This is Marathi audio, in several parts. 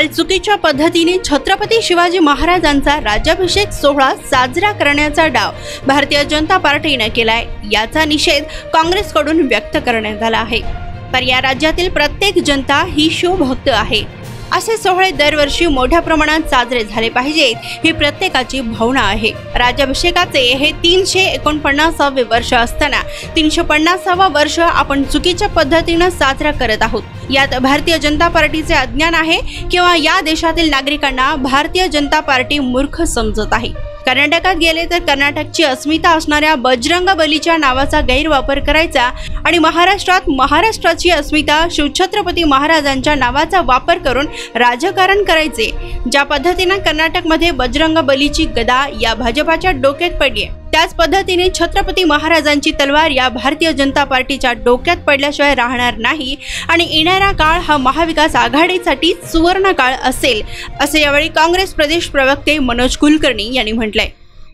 काल चुकीच्या पद्धतीने छत्रपती शिवाजी महाराजांचा राज्याभिषेक सोहळा साजरा करण्याचा डाव भारतीय जनता पार्टीने केलाय। याचा निषेध काँग्रेसकडून व्यक्त करण्यात आला आहे। तर या राज्यातील प्रत्येक जनता ही शिवभक्त आहे। असे सोहळे दरवर्षी मोठ्या प्रमाणात साजरे झाले पाहिजेत ही प्रत्येकाची भावना आहे। राज्याभिषेकाचे हे 349वे वर्ष असताना 350वा वर्ष आपण चुकीच्या पद्धतीने साजरा करत आहोत। यात भारतीय जनता पार्टीचे अज्ञान आहे किंवा या देशातील नागरिकांना भारतीय जनता पार्टी मूर्ख समजत आहे। कर्नाटकात गेले तर कर्नाटकची अस्मिता असणाऱ्या बजरंग बलीच्या नावाचा गैरवापर करायचा आणि महाराष्ट्रात महाराष्ट्राची अस्मिता शिवछत्रपती महाराजांच्या नावाचा वापर करून राजकारण करायचे। ज्या पद्धतीने कर्नाटकमध्ये बजरंग बलीची गदा या भाजपाच्या डोक्यात पडली त्याच पद्धतीने छत्रपती महाराजांची तलवार या भारतीय जनता पार्टीच्या डोक्यात पडल्याशिवाय राहणार नाही आणि येणारा काळ हा महाविकास आघाडीसाठी सुवर्ण काळ असेल असे यावेळी काँग्रेस प्रदेश प्रवक्ते मनोज कुलकर्णी यांनी म्हटलंय।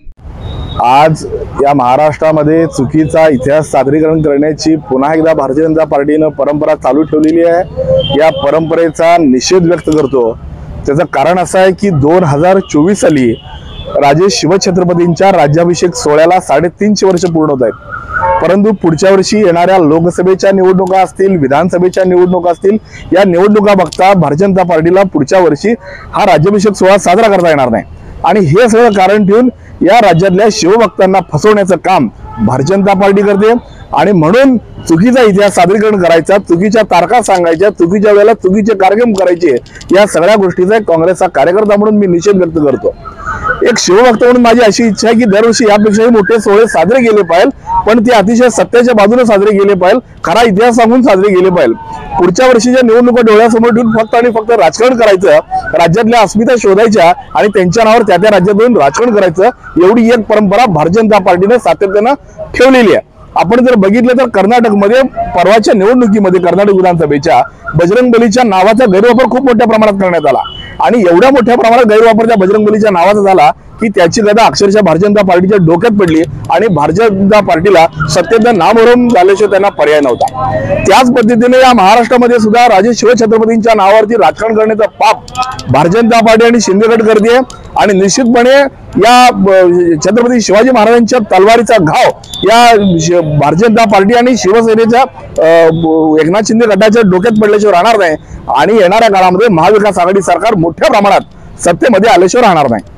आज या महाराष्ट्रामध्ये चुकीचा इतिहास सादरीकरण करण्याची पुन्हा एकदा भारतीय जनता पार्टीने परंपरा चालू ठेवलेली आहे। या परंपरेचा निषेध व्यक्त करतो। त्याचं कारण असं आहे की 2024 साली राजे शिवछत्रपतींच्या राज्याभिषेक सोहळ्याला 350 वर्ष पूर्ण होत आहेत। परंतु पुढच्या वर्षी येणाऱ्या लोकसभेच्या निवडणुका असतील, विधानसभेच्या निवडणुका असतील, या निवडणुका बघता भारतीय जनता पार्टीला पुढच्या वर्षी हा राज्याभिषेक सोहळा साजरा करता येणार नाही आणि हे सगळं कारण ठेवून या राज्यातल्या शिवभक्तांना फसवण्याचं काम भारतीय जनता पार्टी करते आणि म्हणून चुकीचा इतिहास सादरीकरण करायचा, चुकीच्या तारखा सांगायच्या, चुकीच्या वेळेला चुकीचे कार्यक्रम करायचे, या सगळ्या गोष्टीचा काँग्रेसचा कार्यकर्ता म्हणून मी निषेध व्यक्त करतो। एक शिवभक्त म्हणून माझी अशी इच्छा आहे की दरवर्षी यापेक्षाही मोठे सोहळे साजरे केले पाहिजे, पण ते अतिशय सत्याच्या बाजूने साजरे केले पाहिजे, खरा इतिहास सांगून साजरे केले पाहिजे। पुढच्या वर्षीच्या निवडणुका डोळ्यासमोर ठेवून फक्त आणि फक्त राजकारण करायचं, राज्यातल्या अस्मिता शोधायच्या आणि त्यांच्या नावावर त्या राज्यातून राजकारण करायचं, एवढी एक परंपरा भारतीय जनता पार्टीने सातत्याने ठेवलेली आहे। आपण जर बघितलं तर कर्नाटकमध्ये परवाच्या निवडणुकीमध्ये कर्नाटक विधानसभेच्या बजरंग बलीच्या नावाचा गैरवापर खूप मोठ्या प्रमाणात करण्यात आला आणि एवढ्या मोठ्या प्रमाणात गैरवापर त्या बजरंग बलीच्या नावाचा झाला की त्याची गदा अक्षरशः भारतीय जनता पार्टीच्या डोक्यात पडली आणि भारतीय जनता पार्टीला सत्तेचं नामोहरम झाल्याशिवाय त्यांना पर्याय नव्हता। त्याच पद्धतीने या महाराष्ट्रामध्ये सुद्धा राजे शिवछत्रपतींच्या नावावरती राजकारण करण्याचा पाप भारतीय जनता पार्टी आणि शिंदे गट करते आणि निश्चितपणे या छत्रपती शिवाजी महाराजांच्या तलवारीचा घाव या भारतीय जनता पार्टी आणि शिवसेनेच्या एकनाथ शिंदे गटाच्या डोक्यात पडल्याशिवाय राहणार नाही आणि येणाऱ्या काळामध्ये महाविकास आघाडी सरकार मोठ्या प्रमाणात सत्तेमध्ये आल्याशिवाय राहणार नाही।